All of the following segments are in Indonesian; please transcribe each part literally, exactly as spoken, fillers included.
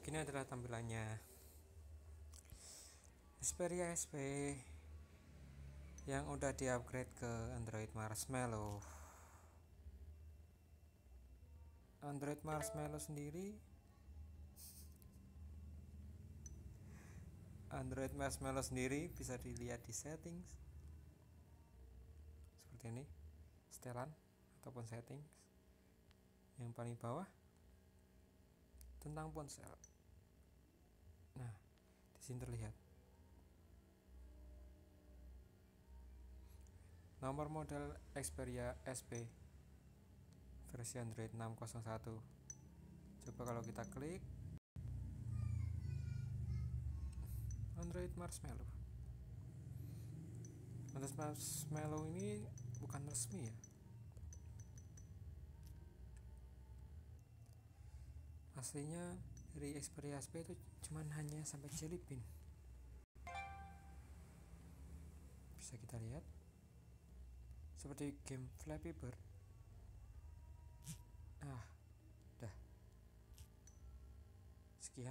Ini adalah tampilannya Xperia S P yang udah di-upgrade ke Android Marshmallow. Android Marshmallow sendiri Android Marshmallow sendiri bisa dilihat di settings seperti ini, setelan ataupun settings yang paling bawah tentang ponsel. Nah, di sini terlihat nomor model Xperia S P versi Android enam nol satu. Coba kalau kita klik Android Marshmallow. Android Marshmallow ini bukan resmi ya. Aslinya dari Xperia S P itu cuman hanya sampai Jelly Bean. Bisa kita lihat seperti game Flappy Bird. Ah, dah. Sekian.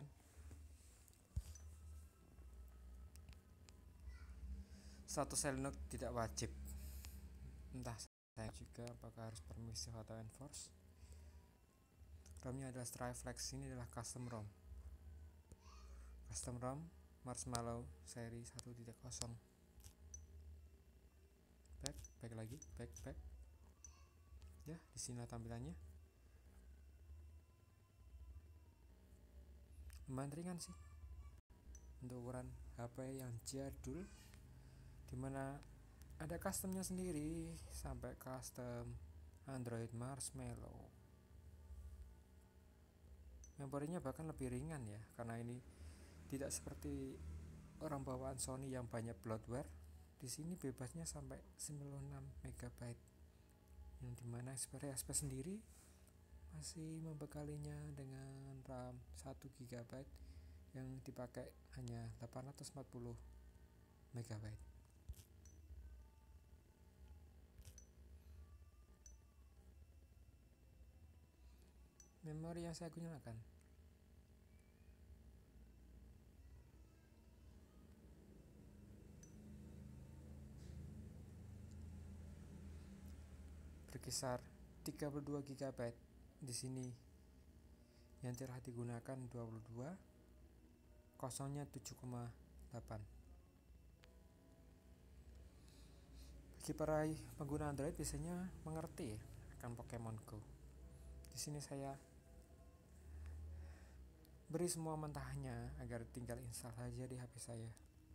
Status Linux tidak wajib. Entah saya juga apakah harus permisif atau enforce. ROM-nya adalah Striflex, ini adalah custom ROM. Custom ROM Marshmallow seri satu titik nol. Back, back lagi, back, back. Ya, di sini tampilannya. Lumayan ringan sih untuk ukuran H P yang jadul, dimana ada customnya sendiri sampai custom Android Marshmallow. Memorinya bahkan lebih ringan ya, karena ini tidak seperti orang bawaan Sony yang banyak bloatware. Di sini bebasnya sampai sembilan puluh enam mega byte, yang dimana Xperia S P sendiri masih membekalinya dengan RAM satu giga byte yang dipakai hanya delapan ratus empat puluh mega byte. Memori yang saya gunakan berkisar tiga puluh dua giga byte. Di sini yang telah digunakan dua puluh dua, kosongnya tujuh koma delapan. Bagi para pengguna Android biasanya mengerti akan Pokemon Go. Di sini saya beri semua mentahnya agar tinggal install saja di H P saya.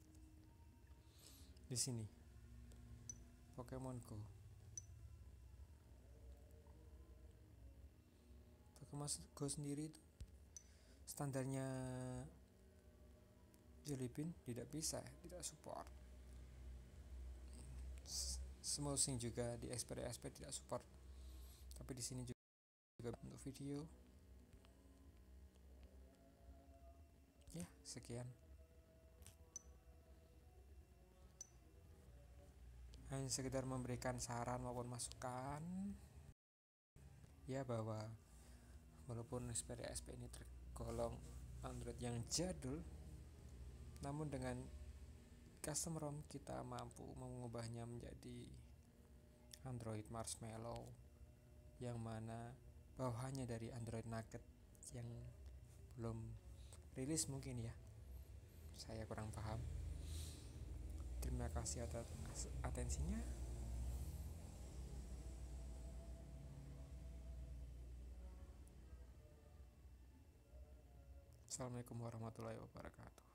Di sini Pokemon Go. Pokemon Go sendiri itu standarnya Jelly Bean tidak bisa, tidak support. Smoothing juga di Xperia S P tidak support. Tapi di sini juga untuk video. Ya, sekian. Hanya sekedar memberikan saran maupun masukan ya, bahwa walaupun Xperia S P ini tergolong Android yang jadul, namun dengan custom ROM kita mampu mengubahnya menjadi Android Marshmallow, yang mana bawahannya dari Android Nugget yang belum rilis mungkin ya. Saya kurang paham. Terima kasih atas atensinya. Assalamualaikum warahmatullahi wabarakatuh.